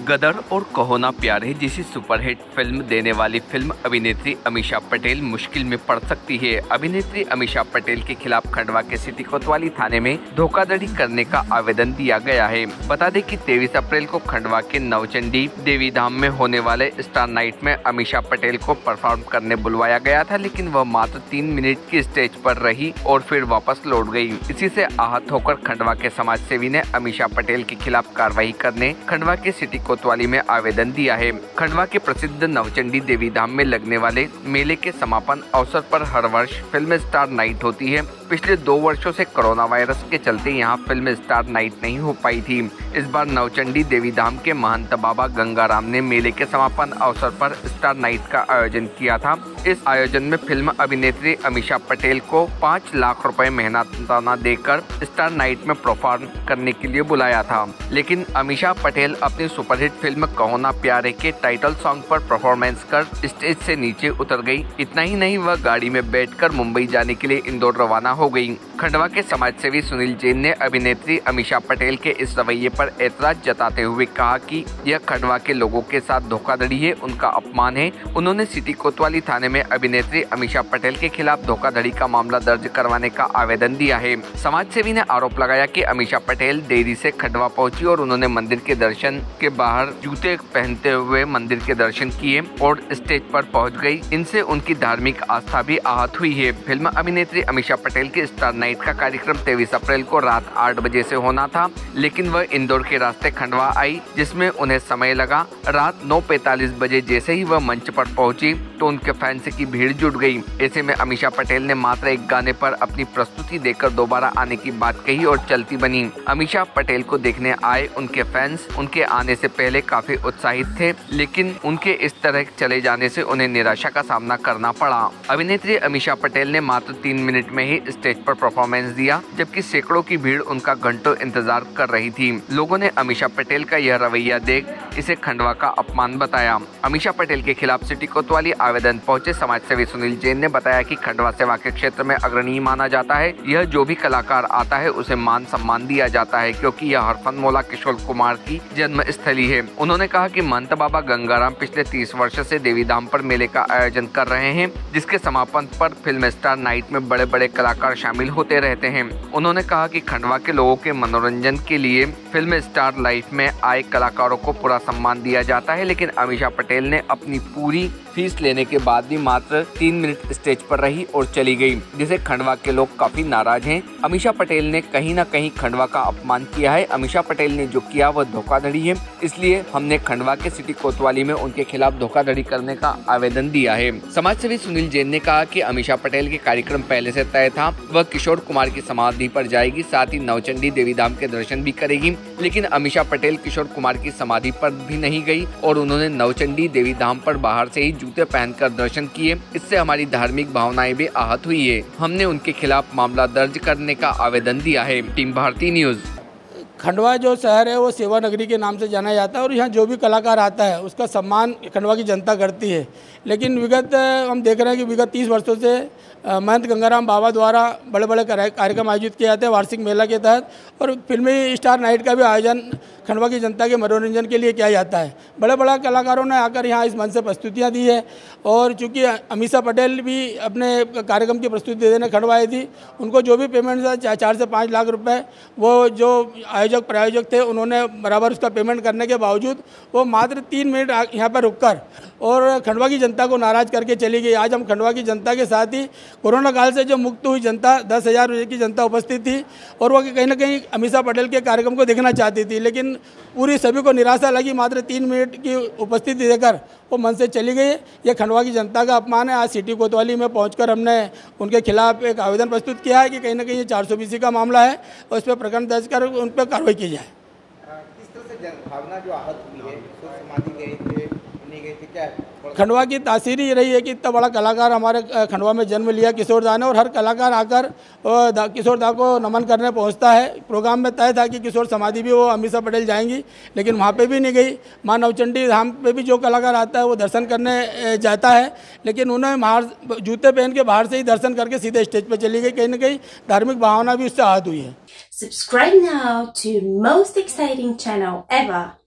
गदर और कहो ना प्यारे जैसी सुपरहिट फिल्म देने वाली फिल्म अभिनेत्री अमीषा पटेल मुश्किल में पड़ सकती है। अभिनेत्री अमीषा पटेल के खिलाफ खंडवा के सिटी कोतवाली थाने में धोखाधड़ी करने का आवेदन दिया गया है। बता दें कि 23 अप्रैल को खंडवा के नवचंडी देवी धाम में होने वाले स्टार नाइट में अमीषा पटेल को परफॉर्म करने बुलवाया गया था, लेकिन वह मात्र 3 मिनट की स्टेज पर रही और फिर वापस लौट गई। इसी से आहत होकर खंडवा के समाज सेवी ने अमीषा पटेल के खिलाफ कार्रवाई करने खंडवा के सिटी कोतवाली में आवेदन दिया है। खंडवा के प्रसिद्ध नवचंडी देवी धाम में लगने वाले मेले के समापन अवसर पर हर वर्ष फिल्म स्टार नाइट होती है। पिछले 2 वर्षों से कोरोना वायरस के चलते यहां फिल्म स्टार नाइट नहीं हो पाई थी। इस बार नवचंडी देवी धाम के महंत बाबा गंगाराम ने मेले के समापन अवसर पर स्टार नाइट का आयोजन किया था। इस आयोजन में फिल्म अभिनेत्री अमीषा पटेल को 5 लाख रुपए मेहनताना देकर स्टार नाइट में परफॉर्म करने के लिए बुलाया था, लेकिन अमीषा पटेल अपनी सुपरहिट फिल्म कहो ना प्यारे के टाइटल सॉन्ग पर परफॉर्मेंस कर स्टेज से नीचे उतर गई। इतना ही नहीं, वह गाड़ी में बैठकर मुंबई जाने के लिए इंदौर रवाना हो गई। खंडवा के समाजसेवी सुनील जैन ने अभिनेत्री अमीषा पटेल के इस रवैये पर ऐतराज जताते हुए कहा कि यह खंडवा के लोगों के साथ धोखाधड़ी है, उनका अपमान है। उन्होंने सिटी कोतवाली थाने में अभिनेत्री अमीषा पटेल के खिलाफ धोखाधड़ी का मामला दर्ज करवाने का आवेदन दिया है। समाजसेवी ने आरोप लगाया कि अमीषा पटेल देरी से खंडवा पहुंची और उन्होंने मंदिर के दर्शन के बाहर जूते पहनते हुए मंदिर के दर्शन किए और स्टेज पर पहुंच गई। इनसे उनकी धार्मिक आस्था भी आहत हुई है। फिल्म अभिनेत्री अमीषा पटेल के स्टार नाइट का कार्यक्रम 23 अप्रैल को रात 8 बजे से होना था, लेकिन वह इंदौर के रास्ते खंडवा आई, जिसमें उन्हें समय लगा। रात 9:45 बजे जैसे ही वह मंच पर पहुंची तो उनके फैंस की भीड़ जुट गई। ऐसे में अमीषा पटेल ने मात्र एक गाने पर अपनी प्रस्तुति देकर दोबारा आने की बात कही और चलती बनी। अमीषा पटेल को देखने आए उनके फैंस उनके आने से पहले काफी उत्साहित थे, लेकिन उनके इस तरह चले जाने से उन्हें निराशा का सामना करना पड़ा। अभिनेत्री अमीषा पटेल ने मात्र 3 मिनट में ही स्टेज पर परफॉर्मेंस दिया, जबकि सैकड़ों की भीड़ उनका घंटों इंतजार कर रही थी। लोगों ने अमीषा पटेल का यह रवैया देख इसे खंडवा का अपमान बताया। अमीषा पटेल के खिलाफ सिटी कोतवाली आवेदन पहुंचे समाजसेवी सुनील जैन ने बताया कि खंडवा सेवा के क्षेत्र में अग्रणी माना जाता है। यह जो भी कलाकार आता है उसे मान सम्मान दिया जाता है, क्योंकि यह हरफनमौला किशोर कुमार की जन्म स्थली है। उन्होंने कहा कि महंत बाबा गंगाराम पिछले 30 वर्ष से देवी धाम पर मेले का आयोजन कर रहे हैं, जिसके समापन पर फिल्म स्टार नाइट में बड़े बड़े कलाकार शामिल होते रहते हैं। उन्होंने कहा कि खंडवा के लोगों के मनोरंजन के लिए फिल्म स्टार लाइफ में आए कलाकारों को पूरा सम्मान दिया जाता है, लेकिन अमीषा पटेल ने अपनी पूरी फीस लेने के बाद भी मात्र 3 मिनट स्टेज पर रही और चली गई, जिसे खंडवा के लोग काफी नाराज हैं। अमीषा पटेल ने कहीं न कहीं खंडवा का अपमान किया है। अमीषा पटेल ने जो किया वह धोखाधड़ी है, इसलिए हमने खंडवा के सिटी कोतवाली में उनके खिलाफ धोखाधड़ी करने का आवेदन दिया है। समाजसेवी सुनील जैन ने कहा कि अमीषा पटेल के कार्यक्रम पहले से तय था, वह किशोर कुमार की समाधि पर जाएगी, साथ ही नवचंडी देवी धाम के दर्शन भी करेगी, लेकिन अमीषा पटेल किशोर कुमार की समाधि पर भी नहीं गई और उन्होंने नवचंडी देवी धाम पर बाहर से ही जूते पहनकर दर्शन किए। इससे हमारी धार्मिक भावनाएं भी आहत हुई है। हमने उनके खिलाफ मामला दर्ज करने का आवेदन दिया है। Team Bharti news. खंडवा जो शहर है वो सेवा नगरी के नाम से जाना जाता है और यहाँ जो भी कलाकार आता है उसका सम्मान खंडवा की जनता करती है। लेकिन विगत हम देख रहे हैं कि विगत 30 वर्षों से महंत गंगाराम बाबा द्वारा बड़े बड़े कार्यक्रम आयोजित किए जाते हैं वार्षिक मेला के तहत, और फिल्मी स्टार नाइट का भी आयोजन खंडवा की जनता के मनोरंजन के लिए किया जाता है। बड़े बड़े कलाकारों ने आकर यहाँ इस मंच से प्रस्तुतियाँ दी है, और चूँकि अमीषा पटेल भी अपने कार्यक्रम की प्रस्तुति देने खंडवा आई थी, उनको जो भी पेमेंट था 4 से 5 लाख रुपए वो जो आयोजक प्रायोजक थे उन्होंने बराबर उसका पेमेंट करने के बावजूद वो मात्र 3 मिनट यहाँ पर रुककर और खंडवा की जनता को नाराज करके चली गई। आज हम खंडवा की जनता के साथ ही कोरोना काल से जो मुक्त हुई जनता 10,000 की जनता उपस्थित थी और वो कहीं ना कहीं अमीषा पटेल के कार्यक्रम को देखना चाहती थी, लेकिन पूरी सभी को निराशा लगी। मात्र 3 मिनट की उपस्थिति देकर वो मन से चली गई। ये खंडवा की जनता का अपमान है। आज सिटी कोतवाली में पहुंचकर हमने उनके खिलाफ एक आवेदन प्रस्तुत किया है कि कहीं ना कहीं ये 420 का मामला है और इस पर प्रकरण दर्ज कर उन पर कार्रवाई की जाए। किस तरह से भावना जो आहत हुई है, समाधि गए थे, क्या खंडवा की तासीर ही रही है कि इतना बड़ा कलाकार हमारे खंडवा में जन्म लिया किशोर दा ने, और हर कलाकार आकर किशोर दा को नमन करने पहुंचता है। प्रोग्राम में तय था कि किशोर समाधि भी वो अमीषा पटेल जाएंगी, लेकिन वहाँ पे भी नहीं गई। माँ नवचंडी धाम पे भी जो कलाकार आता है वो दर्शन करने जाता है, लेकिन उन्हें बाहर जूते पहन के बाहर से ही दर्शन करके सीधे स्टेज पर चली गई। कहीं ना कहीं धार्मिक भावना भी उससे आहत हुई है। Subscribe now to most exciting channel ever.